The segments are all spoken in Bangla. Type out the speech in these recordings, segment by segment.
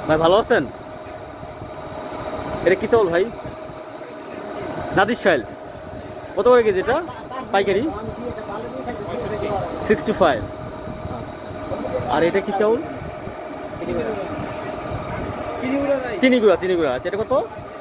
ভাই ভালো আছেন? এটা কি চাউল ভাই? নাদির শাইল। কত করে কেজি এটা? পাইকারি 65। আর এটা কি চাউল? চিনি গুঁড়া। আচ্ছা, এটা কত?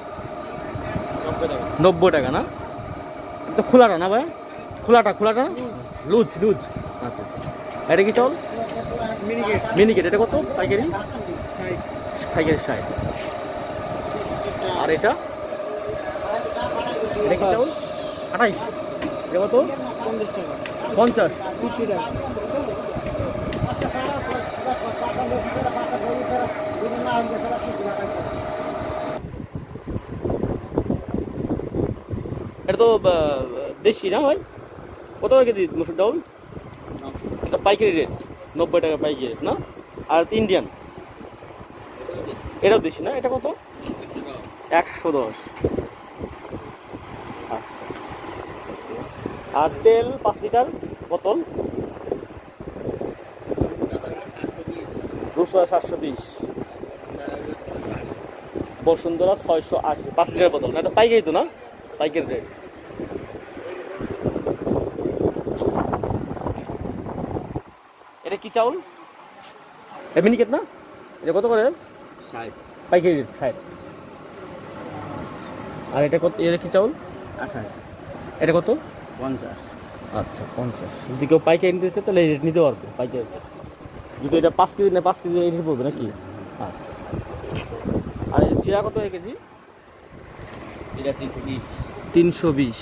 90 টাকা না? এটা খোলাটা না ভাই? খোলাটা লুজ। আচ্ছা, এটা কি চাউল? মিনিকেট। এটা কত পাইকারি? 60। আর এটা কি চাউল? 28। এটা কত? 50 টাকা। 50। 50 টাকা। এটা তো দেশি না ভাই? কত করে কেজি মসুর ডাউল? এটা পাইকারি রেট 90 টাকা পাইকারি রেট না? আর ইন্ডিয়ান এটাও দেশি না? এটা কত? 110। আচ্ছা। আর তেল 5 লিটার বোতল রূপসা 720, বসুন্ধরা 680, 5 লিটার বোতল না? এটা পাইকারি তো না? পাইকারি রেট। এটা কি চাউল? মিনিকেট না? এটা কত করে? 60। পাইকারি রেট 60। আর এটা কত? এটা কি চাউল? 28। এটা কত? 50। আচ্ছা 50। যদি কেউ পাইকারি নিতে চায় তাহলে এই রেট নিতে পারবে পাইকারি। যদি এটা 5 কেজি না 5 কেজি এই রেট পড়বে নাকি? আচ্ছা। আর এই জিরা কত কেজি? এটা 320। 320।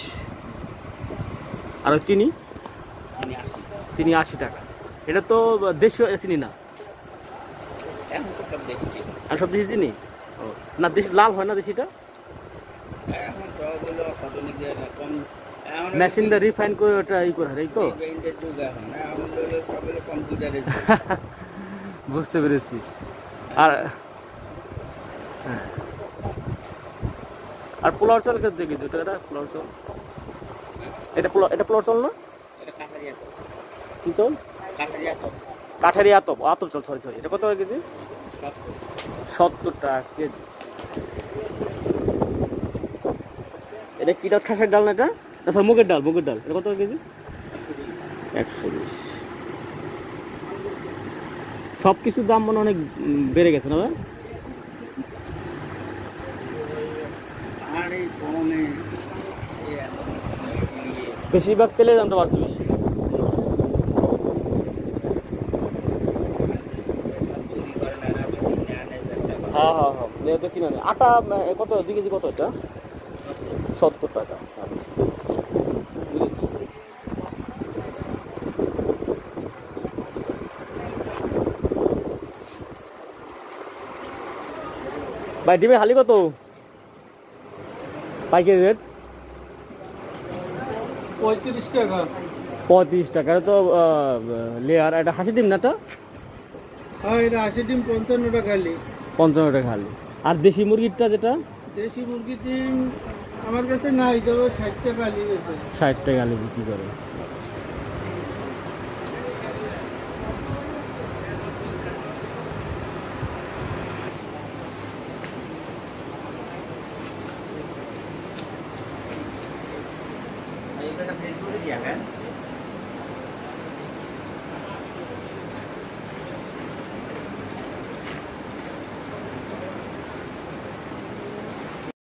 আর চিনি? চিনি 80। চিনি 80 টাকা। এটা তো দেশীয় চিনি না? এখন তো সব দেশি। আর সব দেশি চিনি? ও না, দেশি লাল হয় না দেশিটা? এখন সবগুলো কতনি দিয়ে কম মেশিনটা রিফাইন করে ওটা ই করে এই তো? ইন্টার যুগ এখন এখন হলো সবগুলো কম্পিউটারে। বুঝতে পেরেছি। আর আর পোলাও চাল খেতে দেখি এটা পোলাও চাল। এটা পোলাও চাল না? এটা কাঠারিয়া তো। কি চাল? কাঠারিয়া তো। কাঠারি আতপ চাল। সরি। এটা কত কেজি? 70 টাকা কেজি। এটা কিটা খাসের ডাল না? এটা আচ্ছা মুগের ডাল। এটা কত কেজি? 120। সব কিছুর দাম মনে অনেক বেড়ে গেছে না ভাই? আর এই গরমে বেশিরভাগ তেলের দামটা বাড়ছে বেশি। হ্যাঁ। যেহেতু কিনা আটা কত 2 কেজি কত এটা? 70 টাকা। আচ্ছা বুঝেছি। ভাই ডিমের হালি কত পাইকারি রেট? 35 টাকা। 35 টাকা। এটা তো লেয়ার। এটা হাসি ডিম না? এটা হ্যাঁ, এটা 80 ডিম 55 টাকা খালি। 55 টাকা হালি। আর দেশি মুরগিরটা যেটা? দেশি মুরগি ডিম আমার কাছে নাই, তবে 60 টাকা খালি গেছে। 60 টাকা হালি বিক্রি করে। এটা ফেসবুকে দিয়া হ্যাঁ।